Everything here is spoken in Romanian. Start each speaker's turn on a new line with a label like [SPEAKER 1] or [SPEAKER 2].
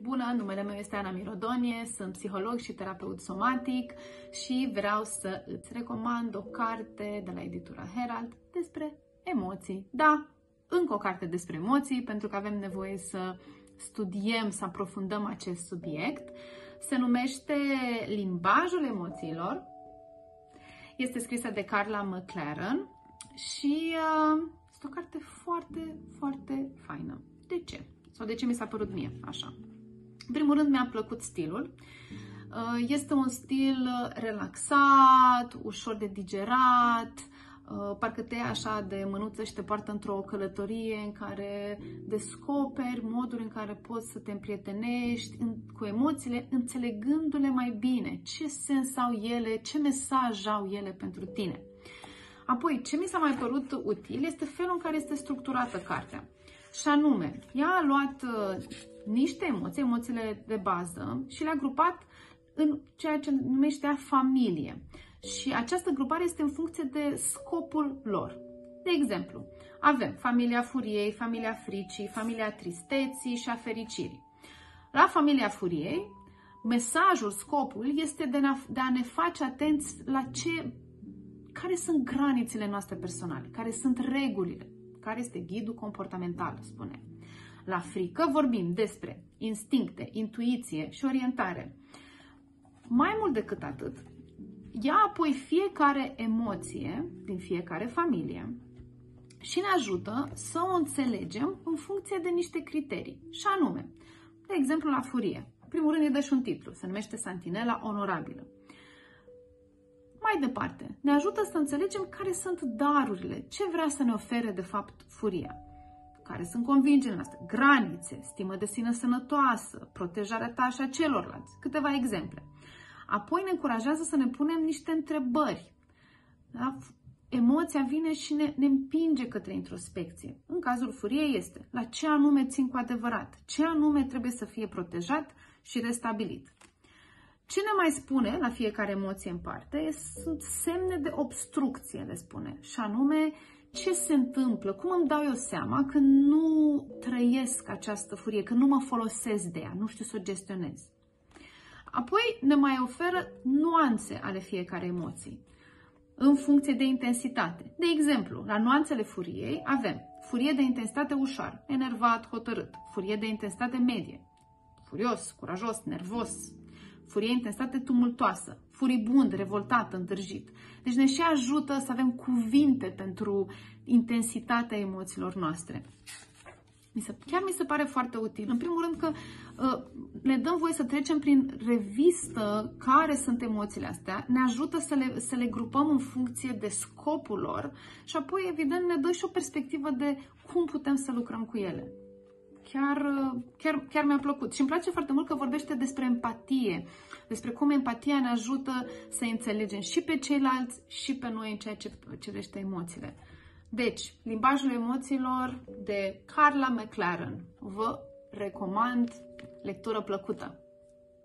[SPEAKER 1] Bună, numele meu este Ana Mirodonie, sunt psiholog și terapeut somatic și vreau să îți recomand o carte de la editura Herald despre emoții. Da, încă o carte despre emoții, pentru că avem nevoie să studiem, să aprofundăm acest subiect. Se numește Limbajul emoțiilor. Este scrisă de Carla McLaren și este o carte foarte, foarte faină. De ce? Sau de ce mi s-a părut mie așa? În primul rând, mi-a plăcut stilul. Este un stil relaxat, ușor de digerat, parcă te ia așa de mânuță și te poartă într-o călătorie în care descoperi modul în care poți să te împrietenești cu emoțiile, înțelegându-le mai bine. Ce sens au ele, ce mesaj au ele pentru tine. Apoi, ce mi s-a mai părut util este felul în care este structurată cartea. Și anume, ea a luat niște emoții, emoțiile de bază, și le-a grupat în ceea ce numește ea familie. Și această grupare este în funcție de scopul lor. De exemplu, avem familia furiei, familia fricii, familia tristeții și a fericirii. La familia furiei, mesajul, scopul este de a ne face atenți la care sunt granițele noastre personale, care sunt regulile, care este ghidul comportamental, spune. La frică vorbim despre instincte, intuiție și orientare. Mai mult decât atât, ia apoi fiecare emoție din fiecare familie și ne ajută să o înțelegem în funcție de niște criterii. Și anume, de exemplu, la furie. În primul rând îi dă și un titlu, se numește Santinela onorabilă. Mai departe, ne ajută să înțelegem care sunt darurile, ce vrea să ne ofere de fapt furia, care sunt convingerile noastre, granițe, stimă de sine sănătoasă, protejarea ta și a celorlalți, câteva exemple. Apoi ne încurajează să ne punem niște întrebări. Da? Emoția vine și ne împinge către introspecție. În cazul furiei este la ce anume țin cu adevărat, ce anume trebuie să fie protejat și restabilit. Ce ne mai spune la fiecare emoție în parte sunt semne de obstrucție, le spune, și anume ce se întâmplă, cum îmi dau eu seama când nu trăiesc această furie, când nu mă folosesc de ea, nu știu să o gestionez. Apoi ne mai oferă nuanțe ale fiecare emoții, în funcție de intensitate. De exemplu, la nuanțele furiei avem furie de intensitate ușoară, enervat, hotărât, furie de intensitate medie, furios, curajos, nervos, furie intensitate tumultoasă, furibund, revoltat, întârjit. Deci ne și ajută să avem cuvinte pentru intensitatea emoțiilor noastre. Chiar mi se pare foarte util. În primul rând că ne dăm voie să trecem prin revistă care sunt emoțiile astea, ne ajută să le grupăm în funcție de scopul lor și apoi, evident, ne dă și o perspectivă de cum putem să lucrăm cu ele. Chiar mi-a plăcut. Și îmi place foarte mult că vorbește despre empatie, despre cum empatia ne ajută să înțelegem și pe ceilalți și pe noi în ceea ce privește emoțiile. Deci, Limbajul emoțiilor de Carla McLaren. Vă recomand, lectură plăcută!